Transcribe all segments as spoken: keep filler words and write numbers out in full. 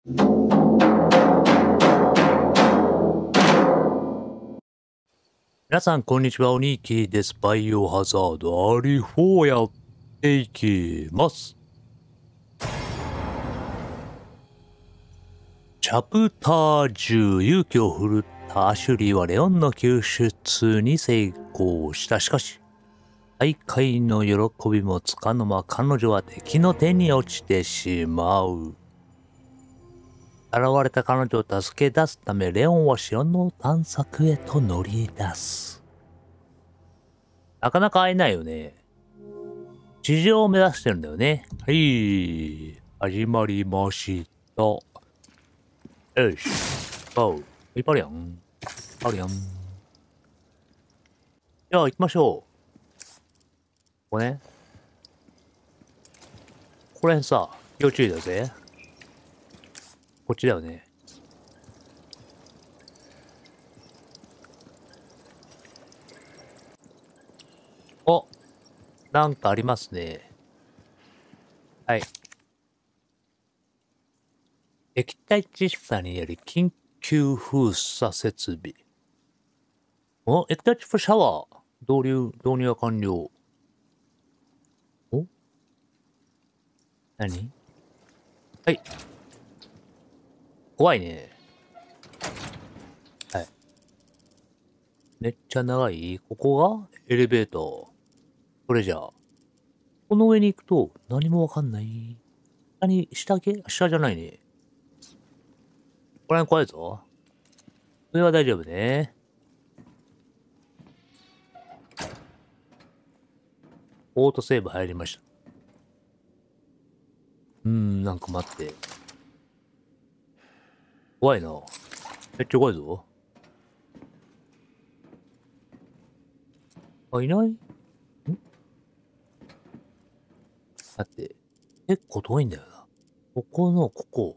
皆さん、こんにちは。おにきです。バイオハザードアリフォーやっていきます。チャプターじゅう、勇気を振るったアシュリーはレオンの救出に成功した。しかし、大会の喜びもつかの間、彼女は敵の手に落ちてしまう。現れた彼女を助け出すため、レオンは城の探索へと乗り出す。なかなか会えないよね。地上を目指してるんだよね。はい。始まりました。よし。おう。いっぱいあるやん。あるやん。じゃあ行きましょう。ここね。これさ、要注意だぜ。こっちだよね。お、なんかありますね。はい。液体窒素により緊急封鎖設備。お、液体窒素シャワー。導入、導入は完了。お何はい。怖いね。はい。めっちゃ長い。ここがエレベーター。これじゃあ。この上に行くと何もわかんない。下に、下け下じゃないね。これ怖いぞ。上は大丈夫ね。オートセーブ入りました。うーん、なんか待って。怖いな。めっちゃ怖いぞ。あ、いないん待って。結構遠いんだよな。ここの、ここ。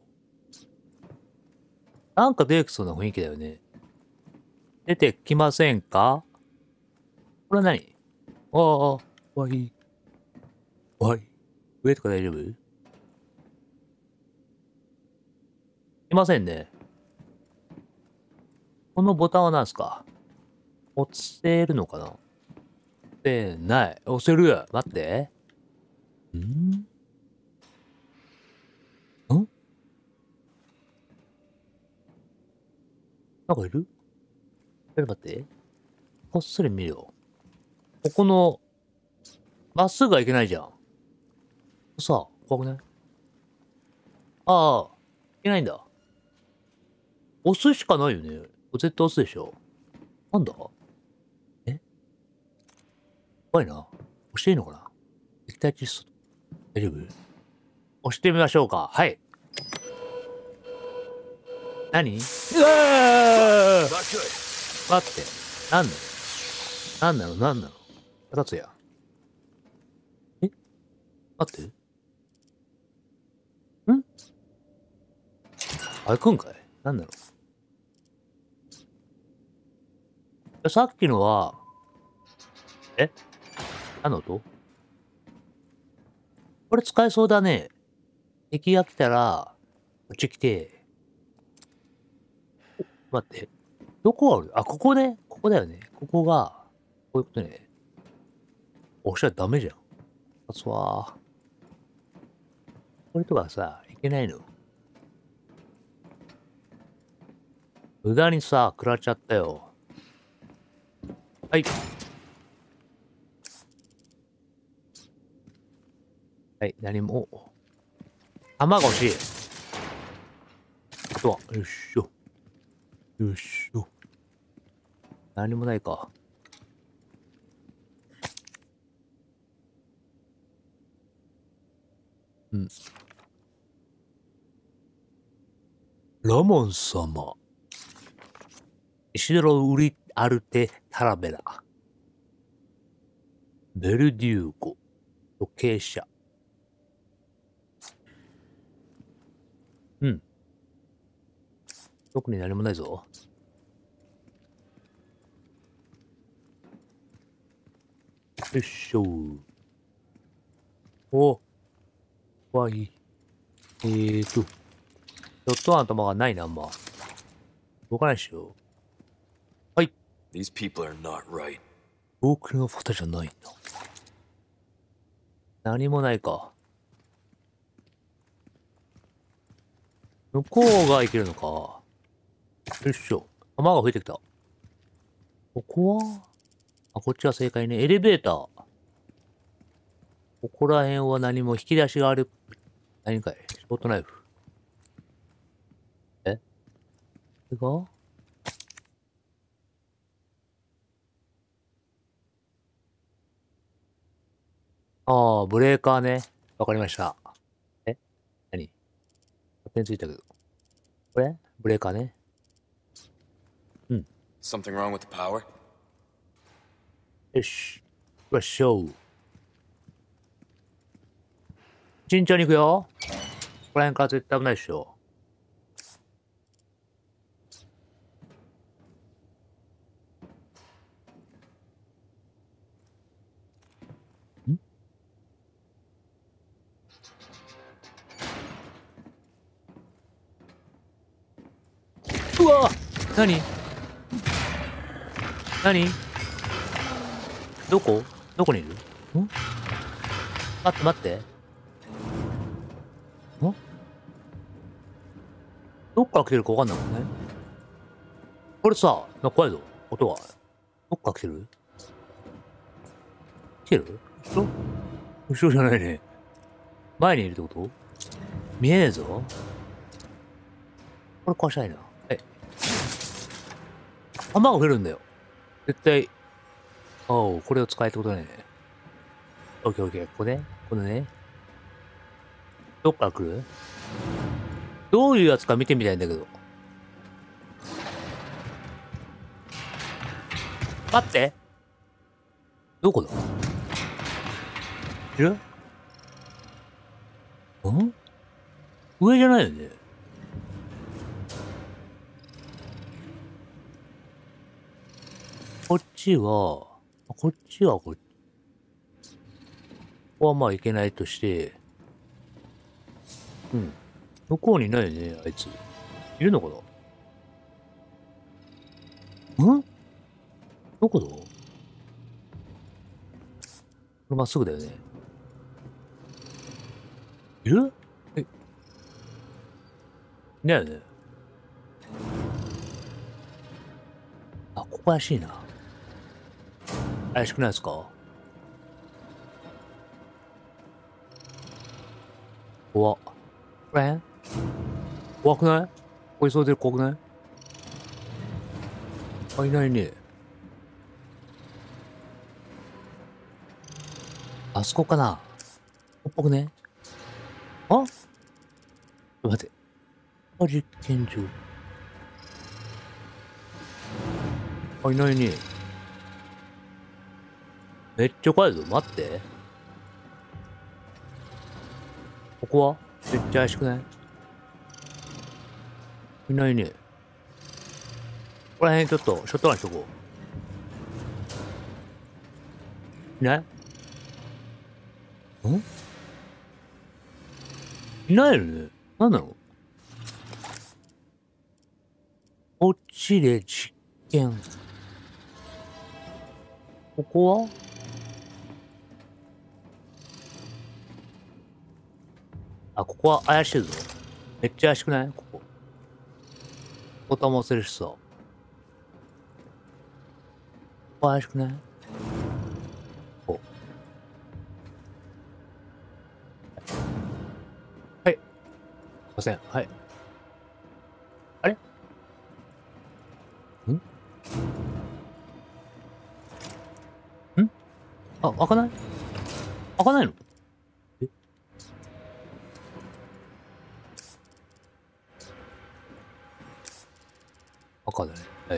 なんか出てきそうな雰囲気だよね。出てきませんか？これは何？ああ、怖い。怖い。上とか大丈夫？いませんね。このボタンは何すか？押せるのかな？押せない。押せる。待って。んんなんかいる？ちょっと待って。こっそり見るよ。ここの、まっすぐはいけないじゃん。さあ、怖くない？ああ、いけないんだ。押すしかないよね。絶対押すでしょ。なんだ？え怖いな。押していいのかな？液体窒素。大丈夫？押してみましょうか。はい。何？うわー待って。なんなの？なんなの？なんなの？高津や。え待って。んあれくんかい？なんなの？さっきのは、え何の音？これ使えそうだね。敵が来たら、こっち来て、待って。どこある？あ、ここね。ここだよね。ここが、こういうことね。押しちゃダメじゃん。あつわー。これとかさ、いけないの？無駄にさ、食らっちゃったよ。はい。はい、何も。弾が欲しい。あとは、よいしょ。よいしょ。何もないか。うん。ラモン様。イシドロ・ウリ・アルテ・タラベラ。ベルデューゴ。時計者。うん。特に何もないぞ。よいしょ。お、怖い。えーと。 ちょっと頭がないな、あんま。動かないっしょ。はい。 These people are not right. 僕の方じゃないな。何もないか。向こうが行けるのか。よいしょ。弾が増えてきた。ここはあ、こっちは正解ね。エレベーター。ここら辺は何も引き出しがある。何かいショートナイフ。えこれがああ、ブレーカーね。わかりました。え何勝手についたけど。これブレーカーね。うん。 Something wrong with the power? よし。行きましょう。慎重に行くよ。ここら辺から絶対危ないでしょ。んうわ何何どこどこにいるん待って待って。んどっから来てるかわかんないもんね。これさ、な怖いぞ。音は。どっから来てる来てる後ろ後ろじゃないね。前にいるってこと見えねえぞ。これ壊したいな。え。弾が増えるんだよ。絶対。おう、これを使えってことだね。オッケーオッケー。ここね。これね。どっから来るどういうやつか見てみたいんだけど。待ってどこだいるん上じゃないよね。こっちは、こっちはこっち。ここはまあいけないとして、うん。向こうにいないよね、あいつ。いるのかなんどこだこれまっすぐだよね。いるえ、いないよね。あ、ここ怪しいな。怪しくないですか怖っ。これ怖くないここ急いでる怖くないあ、いないね。あそこかなこっぽくねあちょっと待って。あ、実験場。あ、いないね。めっちゃ怖いぞ。待って。ここはめっちゃ怪しくないいないね。ここら辺ちょっと、ショットガンしとこう。いないんいないよね。なんなのこっちで実験。ここはあ、ここは怪しいぞ。めっちゃ怪しくないここ。ボタンも押せるしさ。ここ怪しくないここ。はい。すいません。はい。あれんんあ、開かない開かないのえ赤だね。はい。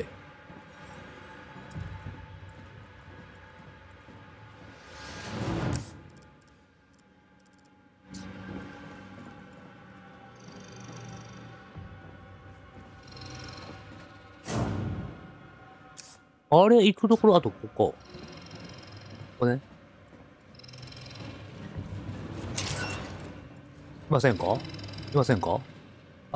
あれ行くところ、あとここ。ここね。いませんかいませんか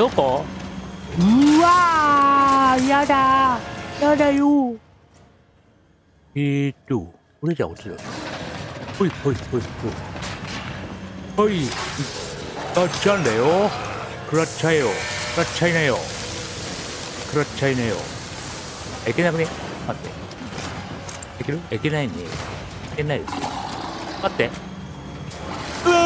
どこ？うわー、やだー、やだよ。えーっと、これじゃ落ちる。ほいほいほいほい。はい、ガッチャンだよ。食らっちゃえよ。食らっちゃいなよ。食らっちゃいなよ。いけなくね？待って。いける？いけないね。いけないですよ。待って。うわ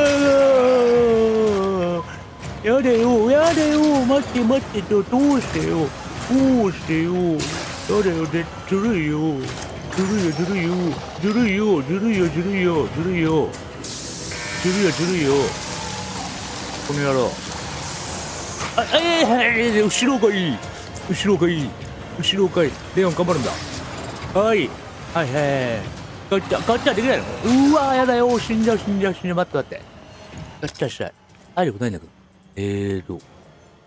ー、やだよ、やだよ。待って待ってと、どうしてよ。どうしてよ。やだよ、で、ずるいよ。ずるいよ、ずるいよ。ずるいよ、ずるいよ、ずるいよ、ずるいよ。ずるいよ、ずるいよ。この野郎。あ、えー、えー、後ろがいい。後ろがいい。後ろがいい。レオン頑張るんだ。はい。はいはいはい。ガッチャ、ガッチャできないの？うわー、やだよ。死んじゃう、死んじゃう、死んじゃう。待って待って。ガッチャしたい。体力ないんだけど。えーと。はい。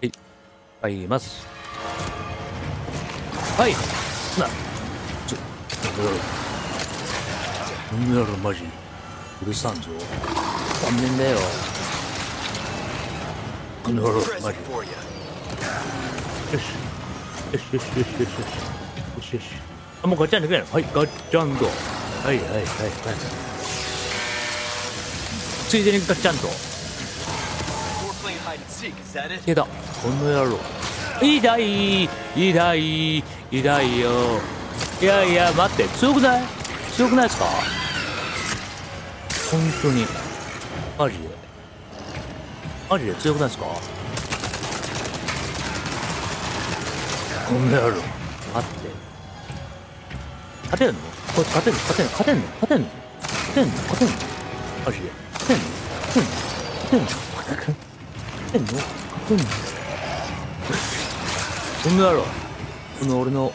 入ります。はい。な。ちょ、この野郎。この野郎、マジ。うるさんぞ。残念だよ。この野郎、マジ。よし。よしよしよしよしよし。よしよし。あ、もうガッチャンできないの？はい、ガッチャンと。はいはいはいはい。ついでにガッチャンと。消えた。この野郎。痛い痛い痛いよ。いやいや、待って。強くない？強くないですか？本当に。マジで。マジで強くないですか？こんな野郎。待って。勝てんの？これ勝てんの？勝てんの？勝てんの？勝てんの？勝てんの？勝てんの？マジで。勝てんの？勝てんの？勝てんの？勝てんの？勝てんの？こんな野郎。この俺の。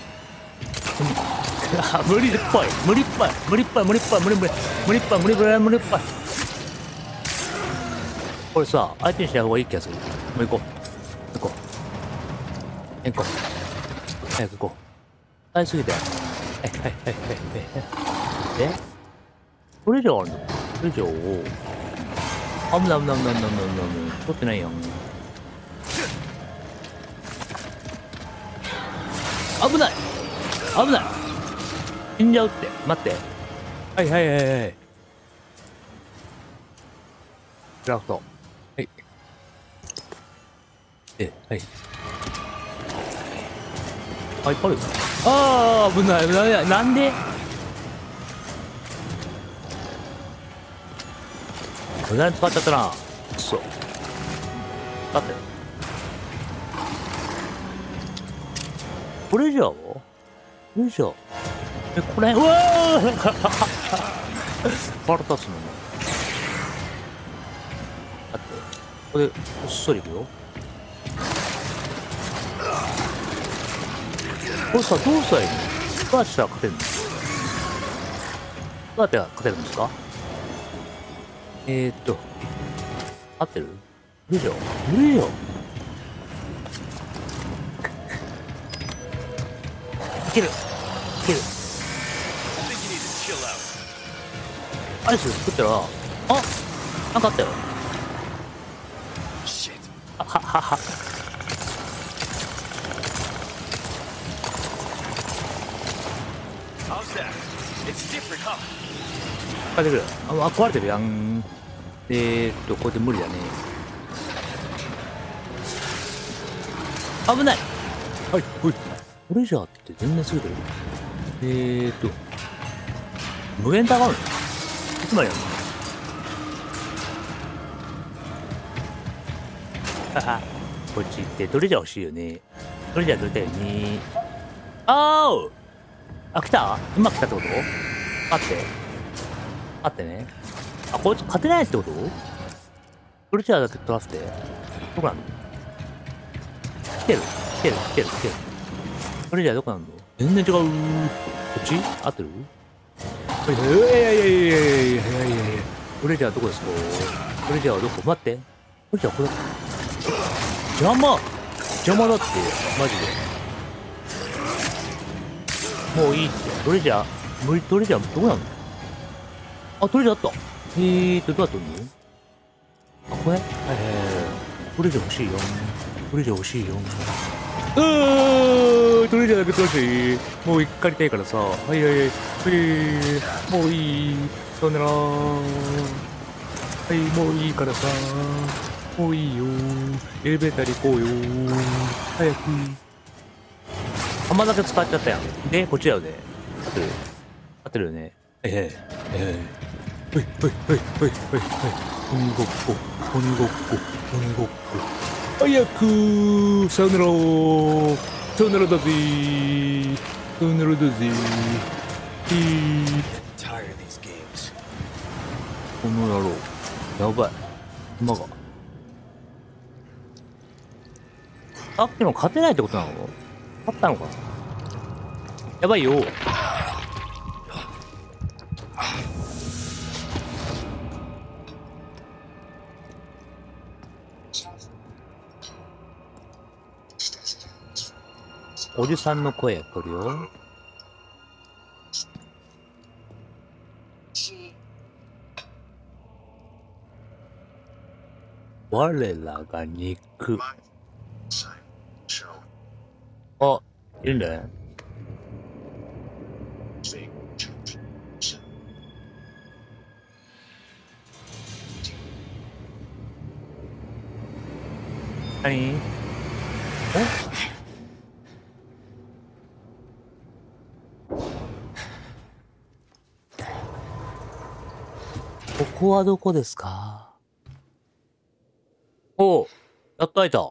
あ、無理っぽい。無理っぽい。無理っぽい。無理っぽい。無理無理。無理っぽい。無理無理。無理っぽい。これさ、相手にしない方がいい気がする。もう行こう。行こう。行こう。早く行こう。早すぎて。はいはいはいはいはい。え？これ以上あるの？これ以上。あぶない危ない危ない危ない危ない危ない。取ってないやん。危ない危ない死んじゃうって。待って。はいはいはいはい。クラフト。はい。え、はい。あ、いっぱいある。ああ、危ない危ない危ない。なんで？無駄に使っちゃったな。くそ。だって。これじゃあこれじゃあえ、これ、うわー腹立つのね。だって、これ、こっそりいくよ。これさ、どうしたらいいの？どうやったら勝てるの？どうやって勝てるんですか？えーっと、合ってる？これじゃあ、これじゃあ。いけるいける。アイス作ったら、あ、なんかあったよ。はははは。帰ってくる。あ、壊れてるやん。えーっと、これで無理だね。危ない。はい、ほい。これじゃあって全然すぐ出る。えーっと、無限高いの？いつまでやるの？はは、こっち行ってトレジャー欲しいよね。トレジャー取りたいよね。あー、あ、来た？うまく来たってこと？待って。待ってね。あ、こいつ勝てないってこと？トレジャーだけ取らせて。どこなの？来てる来てる来てる来てる。トレジャーどこなんの？全然違う。こっち？合ってる？いやいやいやいやいやいやいやいや。トレジャーどこですか？トレジャーはどこ？待って。トレジャーこれ。邪魔邪魔だって、マジで。もういいって。トレジャー、無理、トレジャーどこなの？あ、トレジャーあった。えーと、どうやってんの？あ、これ？はいはいはい。トレジャー欲しいよ。 これじゃ欲しいよ。うー、それじゃなくてほしい。もう一回借りたいからさ。はいはいはい。はい、もういい。さよなら。はい、もういいからさ。もういいよ。エレベーターで行こうよ。早く。浜だけ使っちゃったやん。で、こっちだよね。合ってる。合ってるよね。ええ、ええ。ほいほいほいほいほいほい。鬼ごっこ、鬼ごっこ、鬼ごっこ。早く。さよなら。さよならだぜ。さよならだぜ。えー、 Tired of these games. この野郎。やばい。馬が。さっきの勝てないってことなの？勝ったのかな？やばいよ。おじさんの声来るよ。我らが肉。あ、いるんだね。何？お？ここはどこですか？おう、やっと会えた。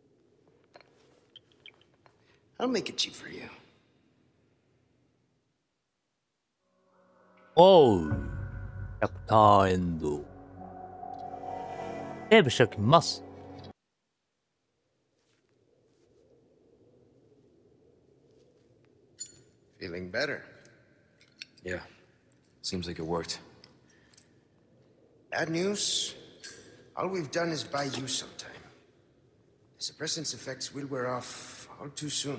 I'll make it cheap for you. おう、ひゃくターンエンド。セーブしておきます。 Feeling better? Yeah. Seems like it worked. Bad news? All we've done is buy you some time. The suppressant's effects will wear off all too soon.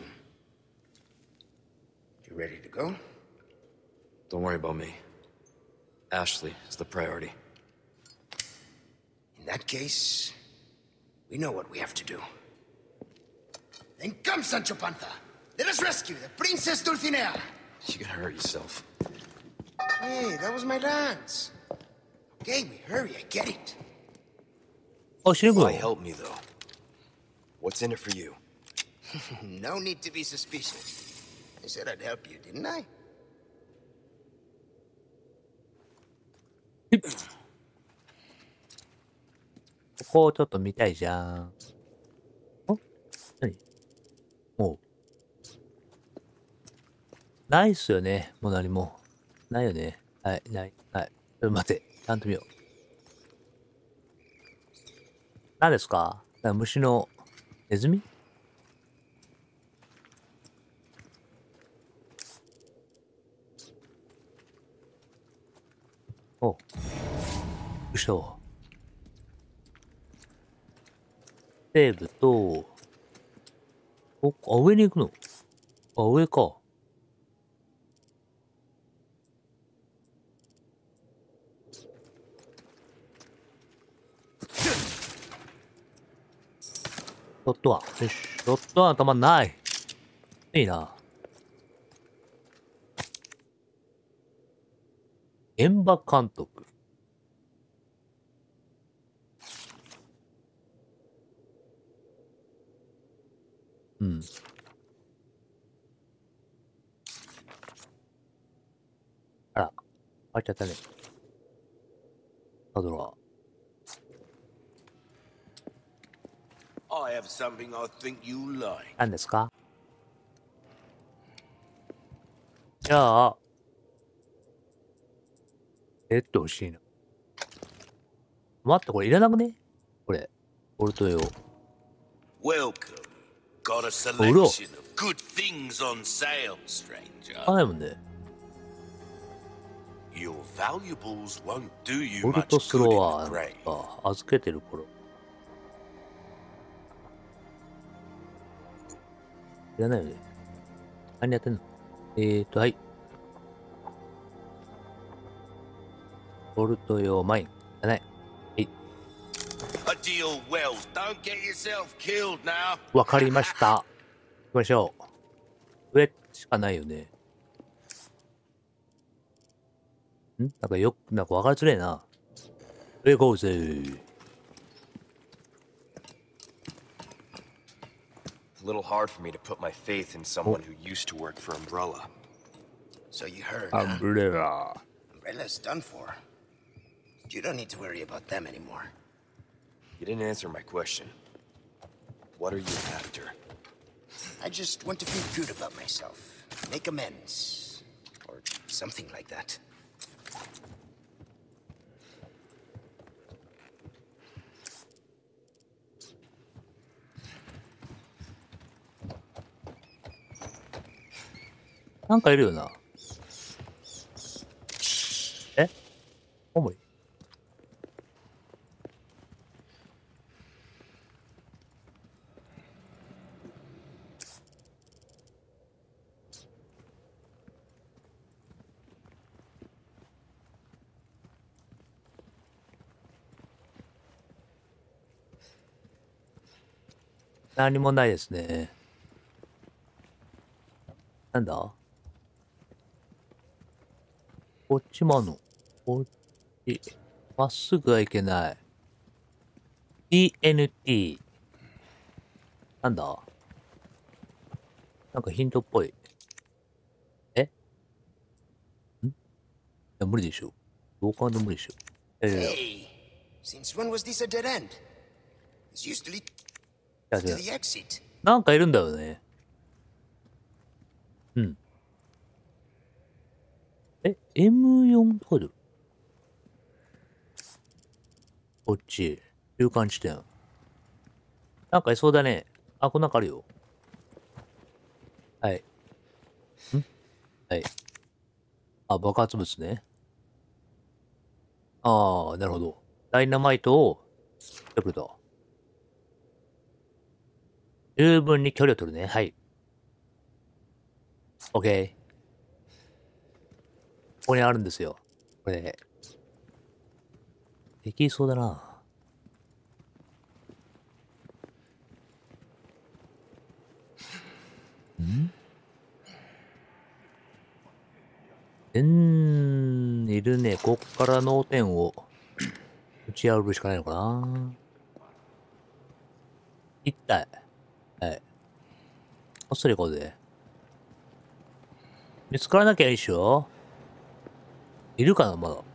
You ready to go? Don't worry about me. Ashley is the priority. In that case, we know what we have to do. Then come, Sancho Panza! Let us rescue the Princess Dulcinea! You're gonna hurt yourself. Hey, that was my dance. Okay, we hurry, I get it. Oh, she Why help me, though? What's in it for you? No need to be suspicious. I said I'd help you, didn't I? ここをちょっと見たいじゃん。お？何？おう。ないっすよね。もう何も。ないよね。はい、ない。はい。ちょっと待って。ちゃんと見よう。何ですか？虫のネズミ？おう。どうした？セーブと、お、あ、上に行くの？あ、上か。ロットは、よし。ロットは頭ない。いいな。現場監督。うん。あら、変わっちゃったね。ハドラー。 I have something I think you like. 何ですか？じゃあ、えっと欲しいな。待って、これいらなくね？これ。ボルト用。 Welcome. Got a selection of good things on sale, stranger. あ、ないもんね。 Your valuables won't do you ボル much トスロ good ー in ワ the ー grave. か。預けてる頃。いらないよね。何やってんの？えーと、はい。ボルト用マイン。いらない。はい。 A deal well done, Don't get yourself killed now. わかりました。行きましょう。上しかないよね。んなんかよく、なんかわかりづれえな。上行こうぜ。 A little hard for me to put my faith in someone who used to work for Umbrella. So you heard, ア huh? ンブレラ。 Umbrella's done for. You don't need to worry about them anymore. You didn't answer my question. What are you after? I just want to feel good about myself. Make amends. Or something like that. Like なんかいるよな。え？重い。何もないですね。なんだ？こっちもあんの？こっち。まっすぐはいけない。ティーエヌティー。なんだ？なんかヒントっぽい。え？ん？いや、無理でしょ。どう考えても無理でしょ。いやいやいや。 Hey! Since when was this a dead end? This used to lead いや to いや the exit. なんかいるんだよね。うん。え、エムフォー とかでこっち。中間地点。なんかいそうだね。あ、こんなんかあるよ。はい。んはい。あ、爆発物ね。ああ、なるほど。ダイナマイトを、やってくれた。十分に距離を取るね。はい。オッケー。ここにあるんですよ。これ。できそうだな。んえん、いるね。こっから脳天を打ち破るしかないのかな。一体。はい。こっそり行こうぜ。見つからなきゃいいっしょ。いるかな、まだ。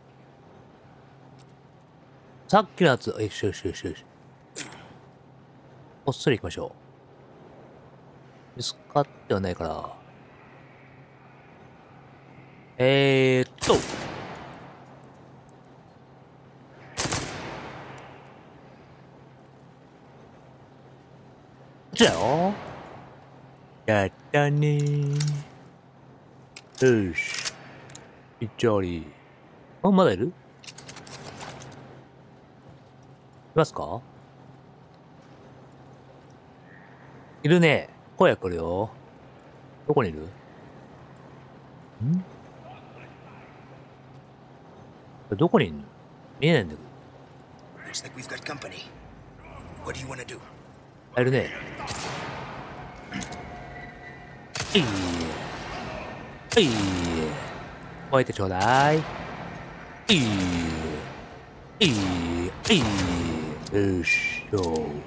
さっきのやつ、よしよしよしよし。こっそり行きましょう。見つかってはないから。えーっと。こっちだよ。やったねー。よし。一応り。あ、まだいる？いますか？いるね。声来るよ。どこにいる？ん？どこにいるの？見えないんだけど。 Looks like we've got company. What do you want to do? いるね。いい。いい。燃えてちょうだい。いい。いい。いい。よしよ。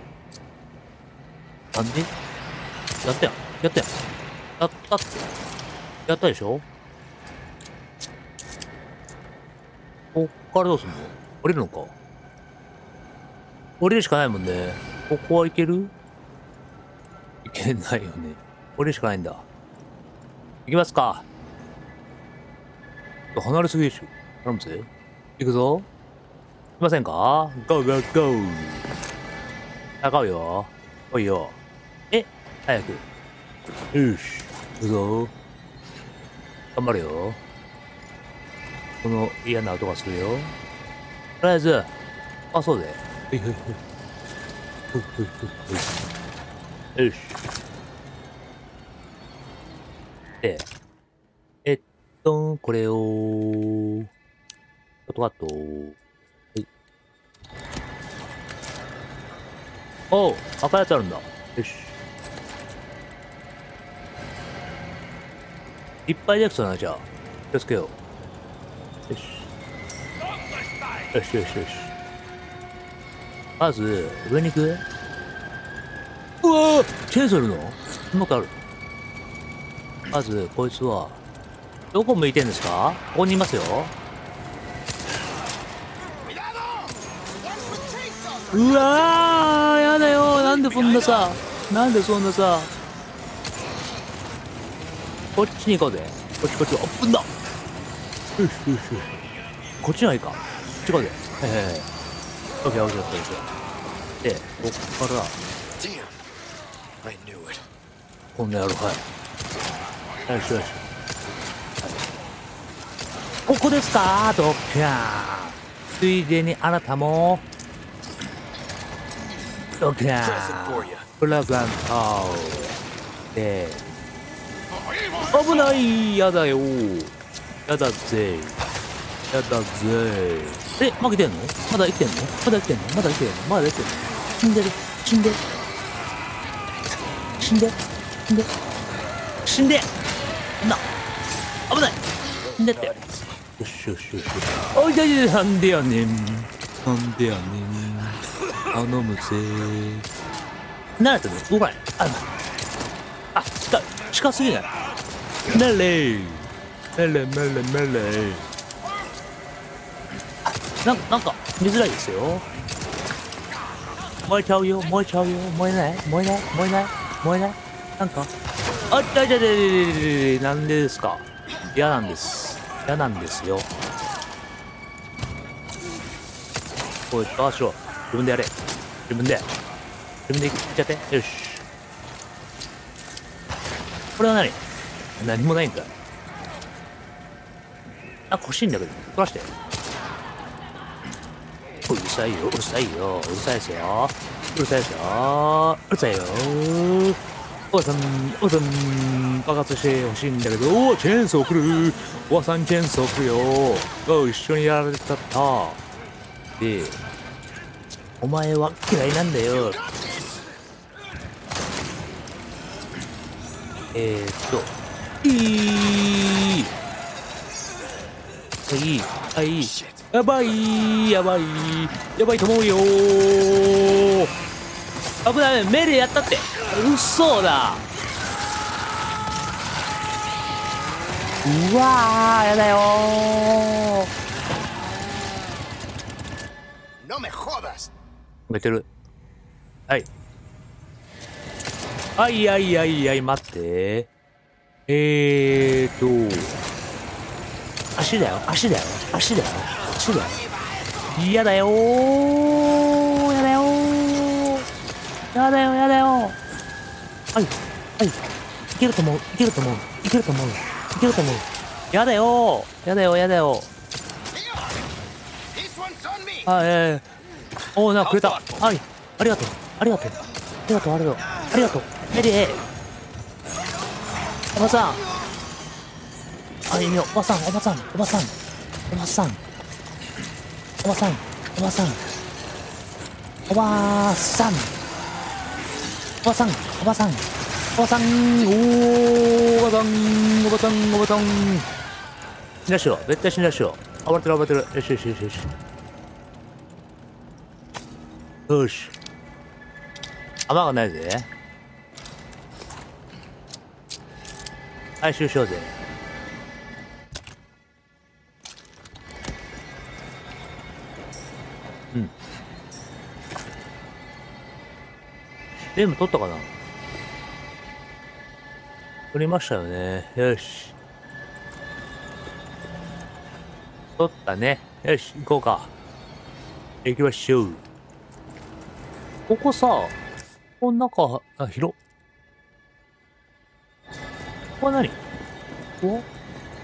なんで？やったやん。やったやん。やったって。やったでしょ？こっからどうすんの？降りるのか？降りるしかないもんね。ここはいける？いけないよね。降りるしかないんだ。行きますか。離れすぎでしょ。頼むぜ。行くぞ。来ませんか？ゴーゴーゴー。高うよ。来いよ。え、早く。よし。行くぞ。頑張るよ。この嫌な音がするよ。とりあえず、あ、そうで。はいはいはい。よし。で、えっと、これを、カットカット。はい。 おう、赤いやつあるんだ。よし。いっぱいできそうだな、じゃあ。気をつけよう。よし。よしよしよし。まず、上に行く。うわぁチェーンソーいるのそんなことある。まず、こいつは、どこ向いてんですか？ここにいますよ。うわーやだよ。なんでそんなさ、なんでそんなさ、こっちに行こうぜ。こっちこっち。あっぶんだ。よしよしよし。こっちの方がいいか。こっち行こうぜ。へへへ。オッケーオッケーオッケーオッケー。で、こっから、 Damn. I knew it. こんなやろ、はい。よしよし。ここですかドッキャー。ついでにあなたも、ドッキャ Present for ー。 you. プラグアント。で、危ないやだよ。やだぜ。やだぜ。え、負けてんの？まだ生きてんの？まだ生きてんの？まだ生きてんの？まだ生きてんの？死んでる。死んで。死んで。死んで。死んで。な。危ない。死んでって。よしよしよし。おい、大丈夫。なんでやねん。なんでやねん。頼むぜ。慣れてるの？動かない。あ、あ、近い。近すぎない。メレー。メレメレメレ。なんか、なんか、見づらいですよ。燃えちゃうよ、燃えちゃうよ、燃えない、燃えない、燃えない、燃えない。なんか、あっ、だいだいだい、なんでですか。嫌なんです。嫌なんですよ。おい、どうしよう。自分でやれ。自分で。自分でいっちゃって。よし。これは何？何もないんかい。あ、欲しいんだけど。取らして。うるさいよ、うるさいよ、うるさいですよ。うるさいですよ。うるさいよ。おばさん、おばさん、爆発してほしいんだけど、おチェーンソー来る。おばさんチェーンソー来るよ。お一緒にやられたった。で、お前は嫌いなんだよ。えーっと、いい。はい、はい。やばい、やばい、やばいと思うよ。危ない、メレやったって。嘘だ。うわー、やだよー。 No me jodas. 寝てる。はい。はいはいはいはい、待って。えーと、足だよ、足だよ、足だよ、足だよ。嫌だよー、やだよー、やだよ、やだよ。はい、はい、いけると思う、いけると思う、いけると思う、いけると思う。やだよー、やだよ、やだよ。 This one's on me. あ、えー、おー、なんかくれた。はい、ありがとう、ありがとう、ありがとう、ありがとう、ありがとう。メリー、おばさん。あ、いいよ、おばさん、おばさん、おばさん、おばさん、おばさん、おばさん、おばさん、おばさん、おばさん、おばさん、おー、おばさん、おばさん、おばさん。死んだしよう、絶対死んだしよう。暴れてる、暴れてる。よしよしよしよし。よし。弾がないぜ。回収しようぜ。うん。全部取ったかな？取りましたよね。よし。取ったね。よし、行こうか。行きましょう。ここさ、この中、あ、広。ここは何？ここはん？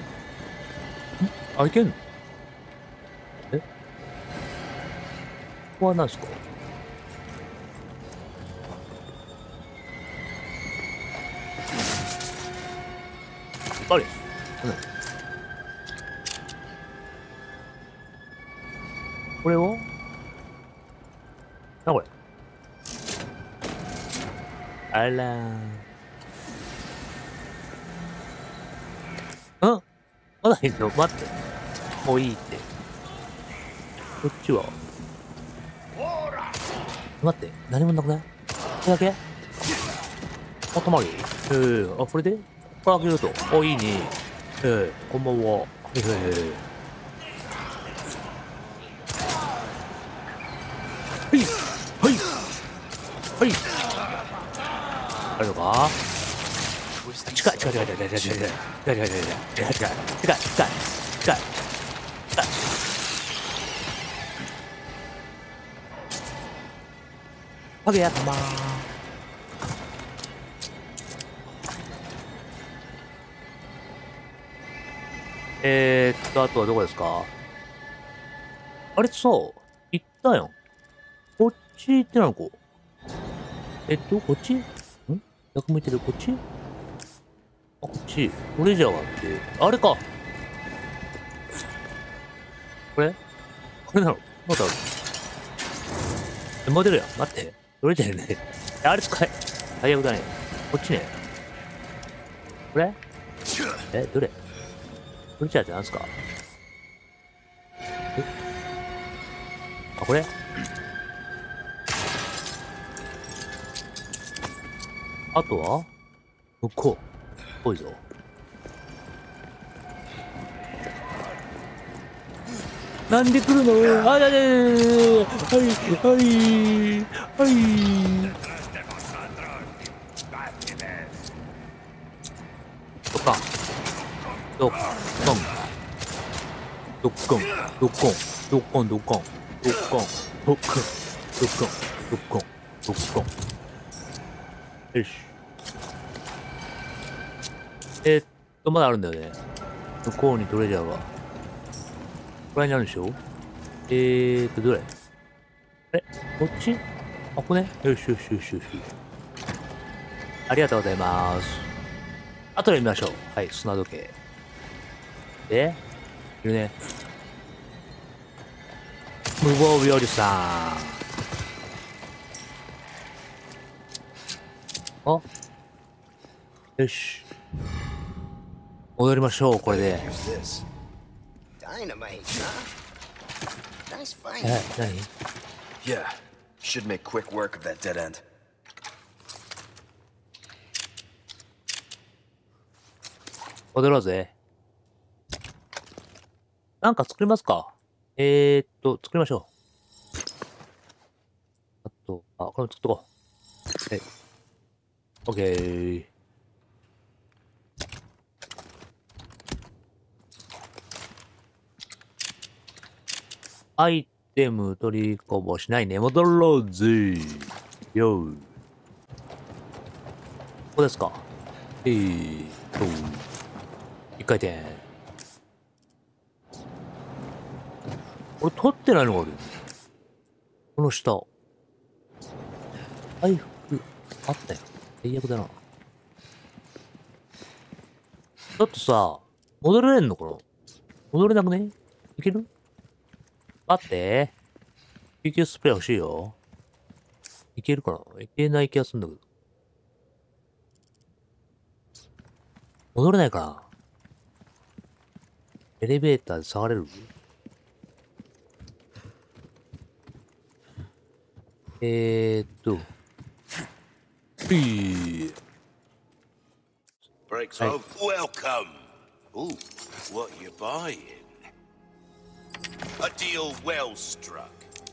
あ、いけんの？え？ここは何ですか？あれ？何？これは？な、これ。 あらー。んまだいいの待って。もういいって。こっちは待って。何もなくないこれだけあ、たまりえー、あ、これでこれ開けると。あ、いいね。えー、こんばんは。えー、はい、はい、はい。あるのか近い、近い、近い、近い、近い、近い、近い、近い、近い、近い、近い、近い、近い、近い、近い。影やたまー。えーっと、あとはどこですかあれさ、行ったやん。こっち行ってないのかえっと、こっちん逆向いてる、こっちあ、こっち。トレジャーがあって。あれかこれこれなのまだある。え、モデルやん。待って。トレジャーね。あれ使え。最悪だね。こっちね。これえ、どれトレジャーってなんすかえあ、これあとは向こう。ぽいぞ。なんで来るのあ、だだだだはい、はい、はい。どっかん、どっかん、どっかん、どっかん、どっかん、どっかん、どっかん、どっかん、どっかん、どっかん、どっかん、どっかん。よし。えー、っと、まだあるんだよね。向こうにトレジャーが。これにあるんでしょえーっと、どれえ、こっちあ、ここね。よしよしよしよし。ありがとうございます。後で見ましょう。はい、砂時計。で、いるね。無防備おじさん。あよし。戻りましょう、これで。 Use this. Dynamite, huh? Nice え、 find. 何 Yeah, should make quick work of that dead end. 戻ろうぜ。なんか作りますかえー、っと、作りましょう。あと、あ、これも作っとこう。はい。オッケー。アイテム取りこぼしないね。戻ろうぜ。よー。ここですか。えーっと、一回転。これ取ってないのがあるよね。この下。回復、あったよ。最悪だな。だってさ、戻れんのかな戻れなくねいける待って。救急スプレー欲しいよ。いけるかないけない気がするんだけど。戻れないかなエレベーターで下がれるえーっと。ふい Breaks Hey. off. Welcome. Ooh, what you buying? A deal well struck.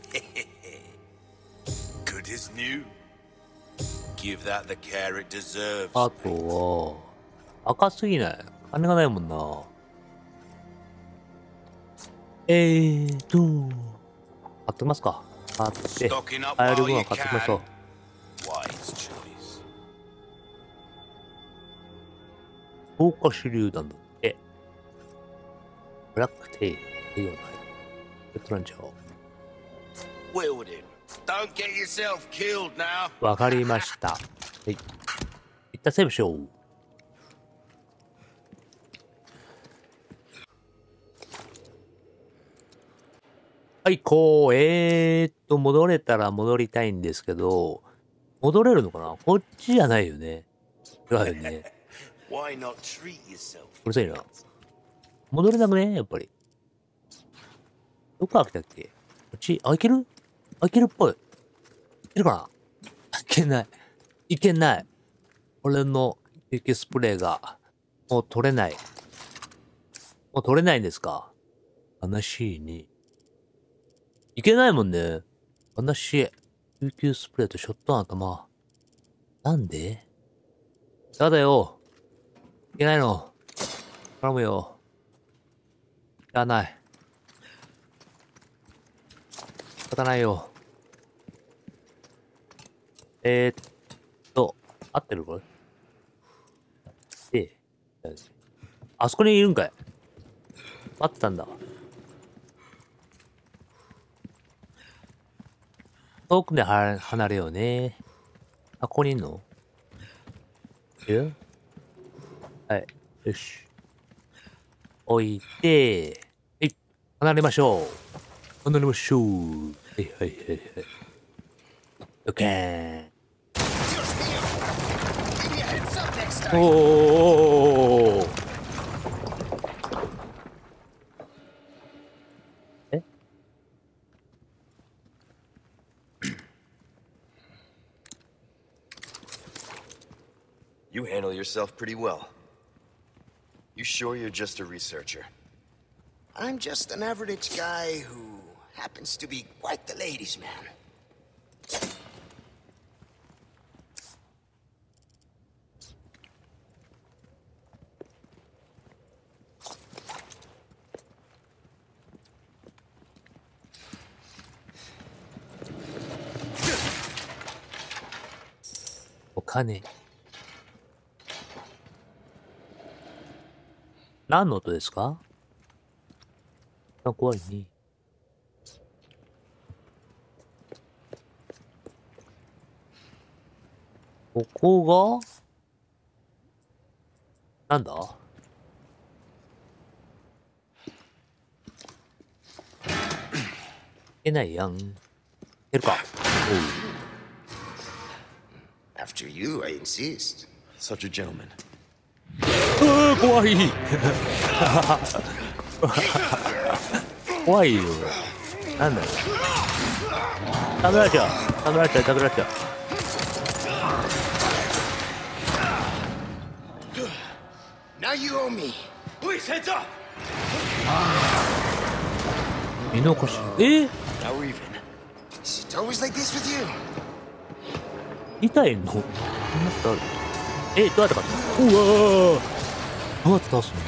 Good as new. Give that the care it deserves. あとは、赤すぎない。金がないもんな。えーっと、買ってきますか。買って、 Stocking up 買える while 分 you は買ってきましょ can. う。 Wise choice. 豪華手榴弾だって。ブラックテイル。っていうのが入る。ペットランチャー。 Wield him. Don't get yourself killed now. わかりました。はい。一旦セーブしよう。はい、こう、えーっと、戻れたら戻りたいんですけど、 戻れるのかな？こっちじゃないよね。違うよね。 Why not treat yourself? うるさいな。戻れなくねやっぱり。どこから来たっけ？こっち、あ、いける？あ、いけるっぽい。いけるかな？いけない。いけない。俺の救急スプレーが、もう取れない。もう取れないんですか？悲しいね。いけないもんね。悲しい。救急スプレーとショットガン頭。なんで？やだよ。いけないの。頼むよ。いらない。仕方ないよ。えー、っと、合ってるこれ？で、あそこにいるんかい？待ってたんだ。遠くで離れようね。あ、ここにいんの？え？はい。よし。置いて、はい。離れましょう。離れましょう。はいはいはいはい。オッケー。おーおーおーおー。え？ You handle yourself pretty well. You sure you're just a researcher? I'm just an average guy who happens to be quite the ladies' man. お金。何の音ですか？あ、怖いね。ここがなんだ？いけないやん。いけるか。 After you, I insist. Such a gentleman. うー、怖い。怖いよ。なんだよ。食べられちゃう。食べられちゃう。食べられちゃう。 Now you owe me. Please, heads up! 見残し。えー、 Now we're even. Is it always like this with you? 痛いの？そんなことある？え、どうやって勝つの？うわー、どうやって倒すの？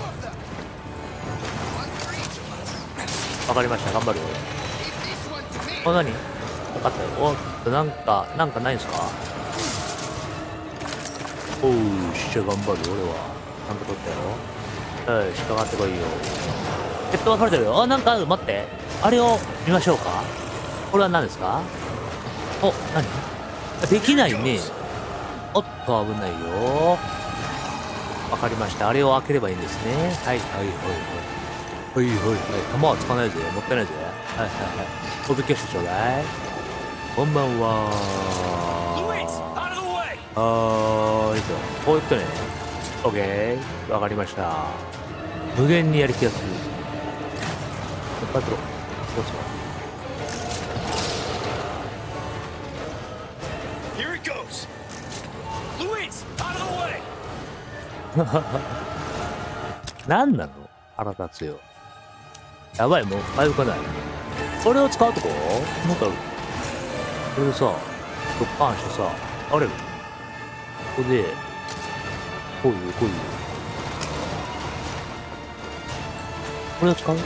わかりました。頑張るよ。あ、何？分かったよ。おっと、なんか、なんかないんすか？おう、しゃ、頑張るよ、俺は。なんか取ったよ。はい、しかかってこいよ。ペット分かれてるよ。あ、なんかある。待って。あれを見ましょうか。これは何ですか？お、何？できないね。おっと、危ないよ。わかりました。あれを開ければいいんですね。はい、はい、はい、はい。はい、はい、はい。弾はつかないぜ。もったいないぜ。はい、はい、はい。おびきしてちょうだい。こんばんは。はーいと。こう言ってね。オッケー。わかりました。無限にやる気がする。一発ろ。どうぞ。 Here it goes. Luis, out of the way. 何なの？腹立つよ。やばい、もう回復がない。これを使うとこ？もっとある。これでさ、ドッカーンしてさ、あれここで、こういう、こういう。これを使う？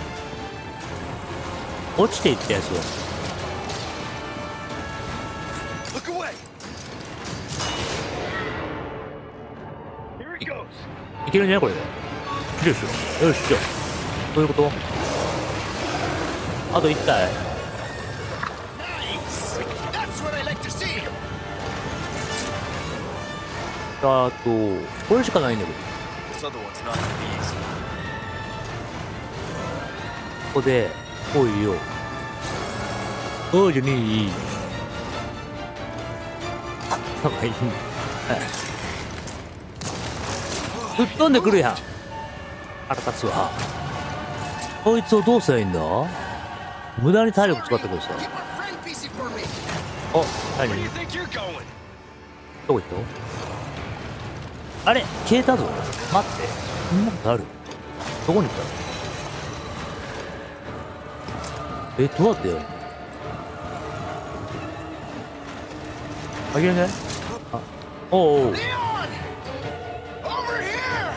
落ちていったやつを。 Look away. Here it goes. いけるんじゃないこれで。よしよ。よし、じゃあ。どういうこと？あといち体。 Nice. That's what I like to see. あと、これしかないんだけど。 This other one's not gonna be easy. ここで、こういうよ。こうじゃねえ。 のがいいんだ。吹っ飛んでくるやん。腹立つわ。こいつをどうすりゃいいんだ。無駄に体力使ったけどさ。 Keep our friend busy for me. お、何 Where do you think you're going? どこ行ったあれ消えたぞ。待って。そんなことあるどこに行ったえ、どうやってやるのあげるねあ、おうおう。 Leon! Over here!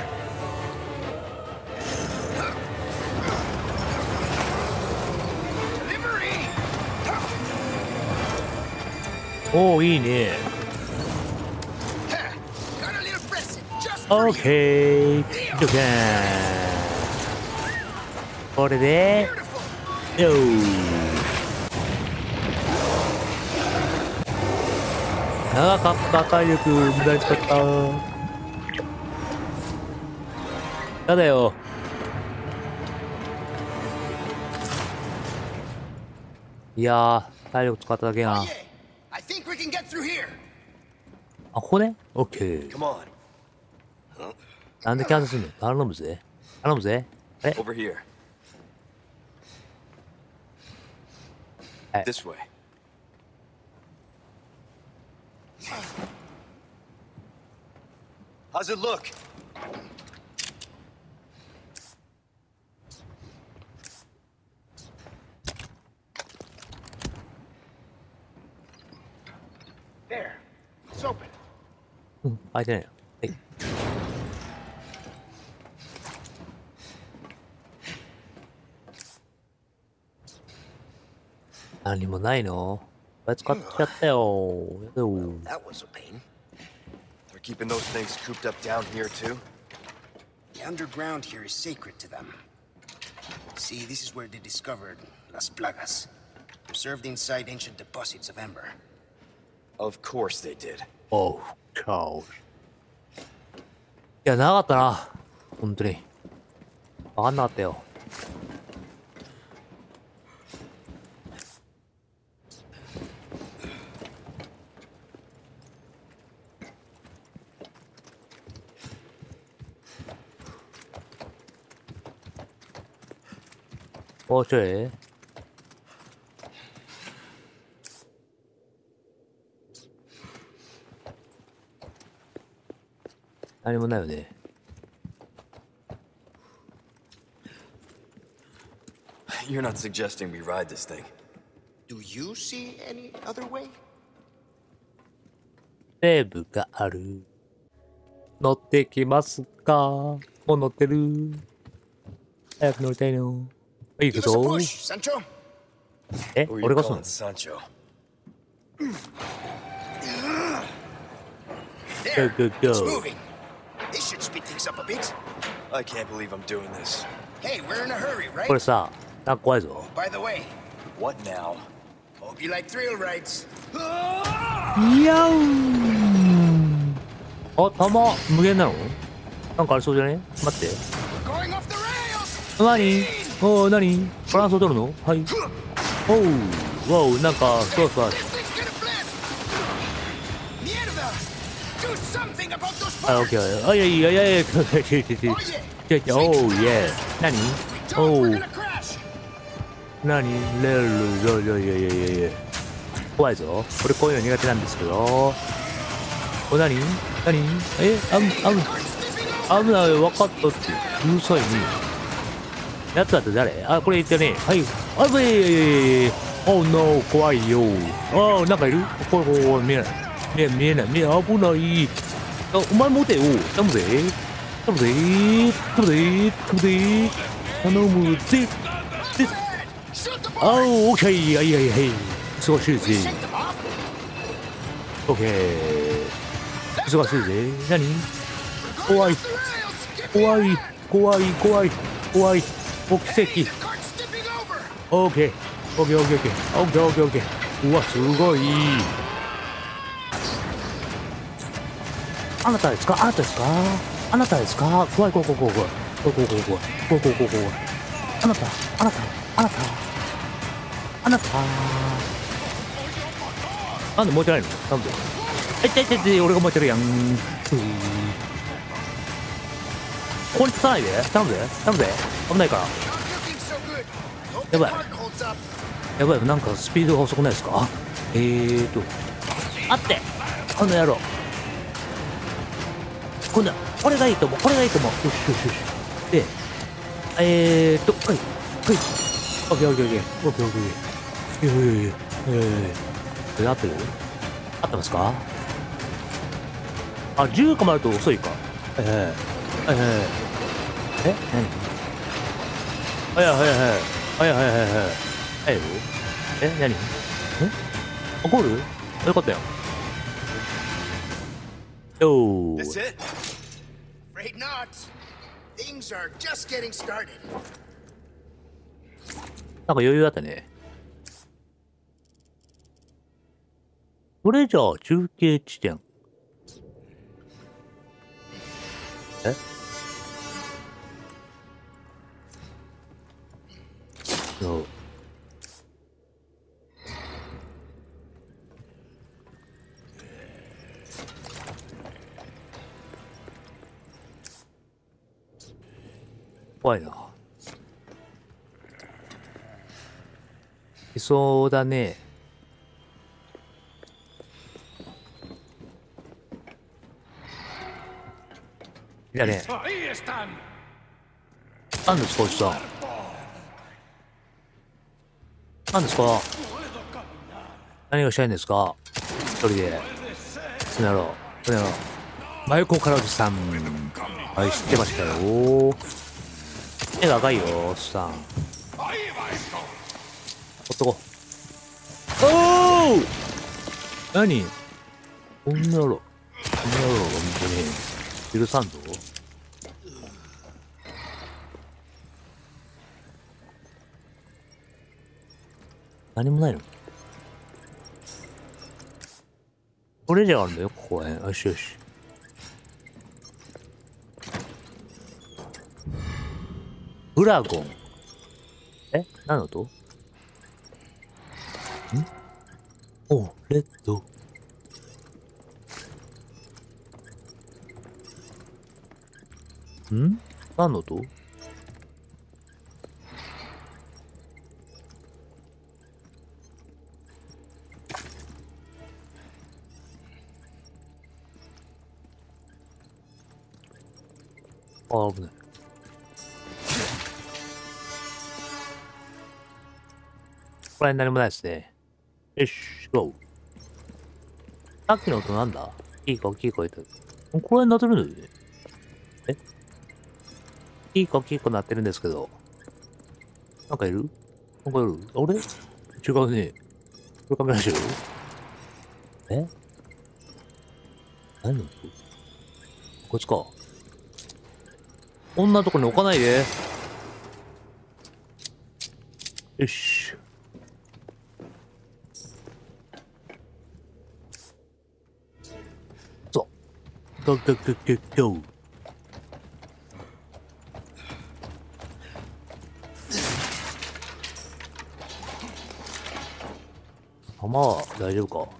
Delivery! おう、いいね。 Ha! Got a little present just オ for ッケー。ドカーン。これで、 you. Beautiful. よー。長かった体力無駄に使った。やだよ。いやー、体力使っただけやん。 Yeah, I think we can get through here. あ、ここねオッケー。 Come on. なんでキャンセルすんの頼むぜ。頼むぜ。え Over here. Hey. This way. How's it look? There. It's open. うん、開いてないよ。はい。何もないのこれ使っちゃったよ。やだよ。 That was a pain. They're keeping those things cooped up down here too? The underground here is sacred to them. See, this is where they discovered Las Plagas, preserved inside ancient deposits of amber. Of course they did. おう、顔。いや、なかったな。本当に。わかんなかったよ。おちょい。何もないよね。 You're not suggesting we ride this thing. Do you see any other way? セーブがある。乗ってきますかもう乗ってる。早く乗りたいの。いい Give こ us a と push, Sancho. え Who are 俺 you がそ calling の Sancho? There. Go, go, go. It's moving. This should speed things up a bit. I can't believe I'm doing this. Hey, we're in a hurry, これ right? さ、なんか怖いぞ。 By the way, What now? hope you like thrill rides. いやーあ、弾無限なのなんかありそうじゃね待って。 Going off the rails. 何おー、何バランスを取るのはい。おう、わお、なんか、そうそう。 This thing's gonna flip. Mierda. Do something about those あ、オッ parts. ケー。あ、いやいやいやいや、ちょちょちょちょちょ Oh ちょちょ、おう、イエー。何 Don't, お we're う gonna crash. 何レール、いやいやいやいやいや怖いぞ。俺こういうの苦手なんですけど。お、何何え、あむ、あむ、 Cart's tipping over. 危ない、分かったって。うるさいね。やつだって誰あ、これ言ってね。はい。あぶい。お、ノー、怖いよ。あ、なんかいるこれ、これ、これ、見えない。見え、見えない。見えない。危ない。あ、お前持てよ。頼むぜ。頼むぜ。頼むぜ。頼むぜ。頼むぜ。ぜ。 Shoot the あ board. ー、オッケー。はいはいはい。忙しい We ぜ。 shake them off. オッケー。忙しいぜ。何 Going 怖い。 off the rails. Get 怖い me. 怖い怖い怖いお奇 Hey, 跡 the cart's tipping over. オーケーオーケーオーケーオーケーオーケーオーケーオーケーうわすごいあなたですかあなたですかあなたですか怖い怖い怖い怖い怖い怖い怖い怖い怖い怖い怖い怖い怖いあなたあなたあなたあなたなんで燃えてないのなんであいていていて、俺が燃えてるやん。ここに立たないで。頼むぜ。頼むぜ。危ないから。やばい。やばい。なんかスピードが遅くないですか？えーと。あって。この野郎。今度は、これがいいと思う。これがいいと思う。よしよしよし。で、えーと、はい。はい。オッケーオッケーオッケー。オッケーオッケー。いやいやいやいやいやいや。合ってる？合ってますか？あ、銃構えると遅いか。はいはい。はいはい。え？何？はいはいはい。はいはいはいはい。はいよ。え？何？え？あ、ゴール？よかったよ。よー。 That's it? Afraid not. Things are just getting started. なんか余裕だったね。それじゃあ中継地点。え？そう。怖いな。いそうだね。いやね。何ですか、おじさん。何ですか。何がしたいんですか。一人で。この野郎。この野郎。真横からおじさん。はい、知ってましたよ。手が赤いよ、おっさん。ほっとこ。おお。何。こんな野郎。こんな野郎、本当に。許さんぞ。何もないの。これじゃあるんだよ、ここらへん。よしよし。ドラゴン。え？何の音？ん？お、レッド。ん？何の音？あ、危ない。これ何もないですね。よし、ゴー。さっきの音なんだ？いいか、大きい声で。これ鳴ってるんだよね。え？いいか、大きい声鳴ってるんですけど。なんかいる？なんかいる？あれ？違うね。これカメラしてる？え？何の音？こっちか。こんなとこに置かないで。よし。そう。ゴーゴーゴーゴーゴー。弾は大丈夫か。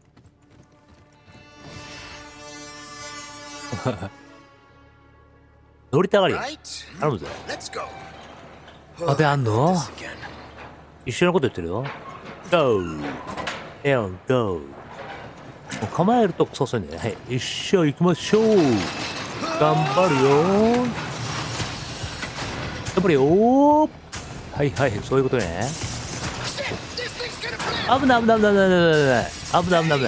乗りたがり。頼むぜ。あ、であんの？一緒のこと言ってるよ。ゴー。エアゴー。もう構えるとそうするんだよね。はい。一緒行きましょう。頑張るよ。頑張るよ。はいはい、そういうことね。危ない危ない危ない危ない危ない危ない危ない危ない危ない。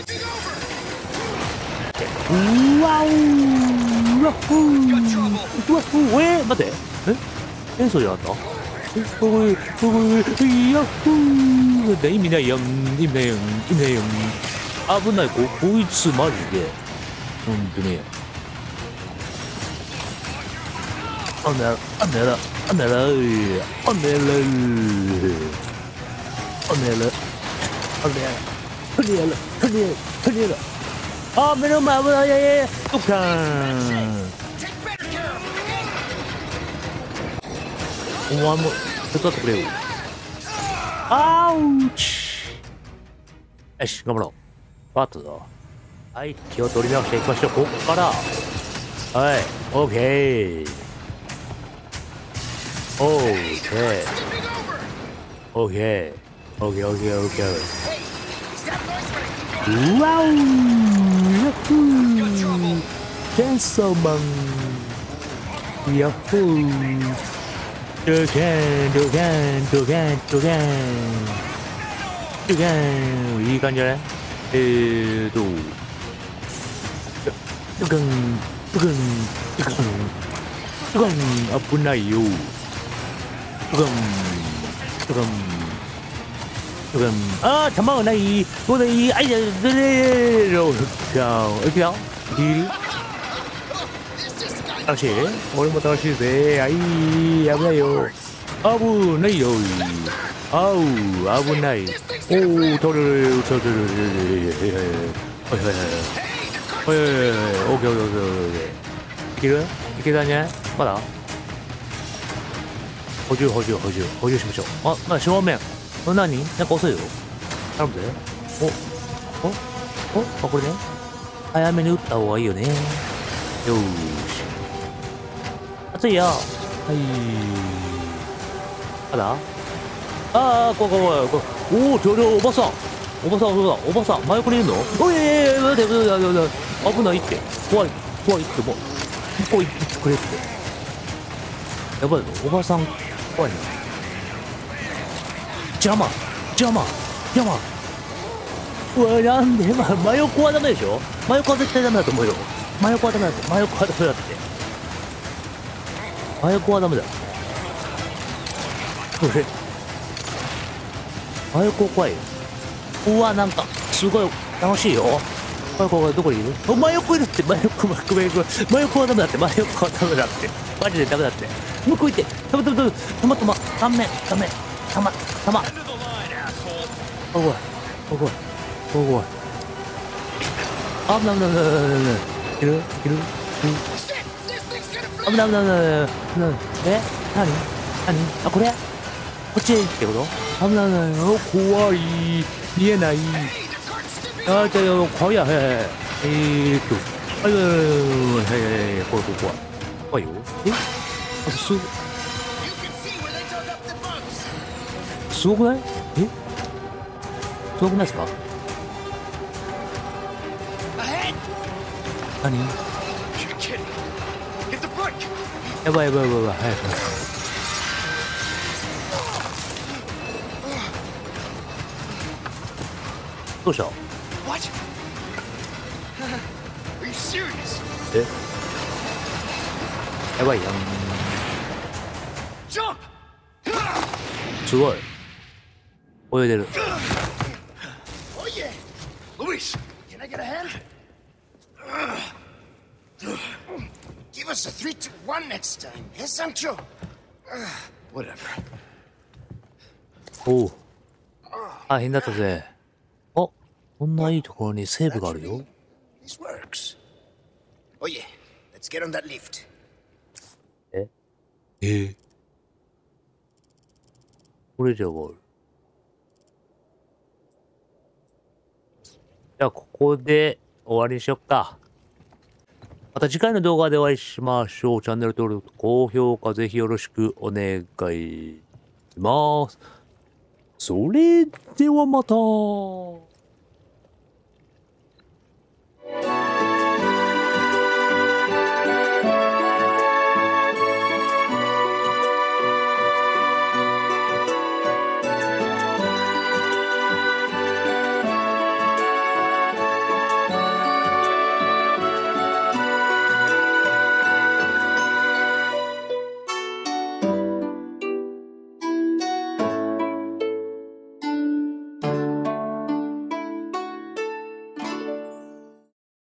うわううわふうわふうえー、待って。ええ、そうじゃなかった？え、おいおいいやふう意味ないやん、意味ないやん、意味ないやん。危ない、ここいつマジで本当にあんならあんならあんならあんならあんならあんならとりあえずとりあえずとりあえずあ、目の前危ない。いやいやいやドッカーン。お前も手伝ってくれよ。あーうち。よし、頑張ろう。バットだ。 はい、気を取り直していきましょう。ここから。はい、オッケー。オーケー。オーケー。オーケー、オーケー、オーケー。うわおー、ヤッホー。チェンソーマン。ヤッホー。ドカン、ドカン、ドカン、ドカン。ドカン。いい感じじゃない？えーと。ドカン、ドカン、ドカン。ドカン、危ないよ。ドカン、ドカン。ドカン。あー、弾がない。そうだい。あいや、でれろ。ガン。いくよ。いる？楽しい？俺も楽しいぜ。あい、危ないよ。危ないよ。あう、危ない。おー、取れる、取れる。はいはいはい。はいはいはい。オッケーオッケーオッケーオッケー。いける？いけたんじゃない？まだ？補充補充補充補充しましょう。あ、な正面。何？なんか遅いよ。頼むぜ。お、お、お、あ、これね。早めに打った方がいいよね。よーし。熱いよ。はい。まだ？ああ、ここ、ここ、おお、ちょうどおばさん。おばさん、そうだ、おばさん、真横にいるの？おい、ええ、待って、待って、待って、危ないって。怖い、怖いって、もう、向こう行ってくれって。やばいぞ、おばさん、怖いな。邪魔、邪魔、邪魔。うわ、なんで、ま、真横はダメでしょ？真横は絶対ダメだと思うよ。真横はダメだって、真横はダメだって。真横はダメだ。これ。真横怖いよ。うわ、なんか、すごい楽しいよ。真横がどこにいる？真横いるって、真横、真横、真横、真横はダメだって、真横はダメだって。マジでダメだって。向こう行って、たまたま、たまたま、ため、ため、たま、たま。おい、おい、おい、おい、おい。あ、危ない、危ない、危ない、危ない。いる？いる？いる？危ない、危ない、危ない、危ない。え？何？何？あ、これ？こっちってこと？危ない、危ない、怖い。見えない。あ、じゃあ、怖いや、はいはいはい。えーっと、はいはいはいはいはいはい、怖い怖い怖い。怖いよ。え？あ、すご、すごくない？え？すごくないですか？何？やばいやばいやばいやばい、早く早く。どうした？え？やばいやん。すごい。泳いでる。 Give us a three to one next time, eh, Sancho? Whatever. おう。大変だったぜ。あ、こんないいところにセーブがあるよ。 This works. Oye, let's get on that lift. え？えー、これじゃある。じゃあ、ここで終わりにしよっか。また次回の動画でお会いしましょう。チャンネル登録、高評価ぜひよろしくお願いします。それではまた。